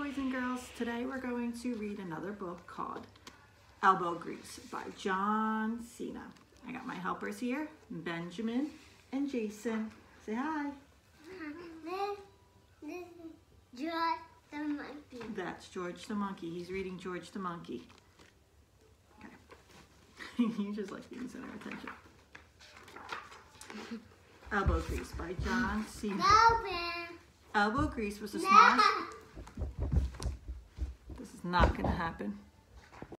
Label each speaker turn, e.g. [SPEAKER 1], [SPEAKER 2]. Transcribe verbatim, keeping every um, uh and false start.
[SPEAKER 1] boys and girls. Today we're going to read another book called Elbow Grease by John Cena. I got my helpers here, Benjamin and Jason. Say hi.
[SPEAKER 2] This, this is George the monkey.
[SPEAKER 1] That's George the monkey. He's reading George the monkey. Okay. You just like being center of attention. Elbow Grease by John Cena.
[SPEAKER 2] Open.
[SPEAKER 1] Elbow Grease was the
[SPEAKER 2] No.
[SPEAKER 1] smallest. This is not going to happen.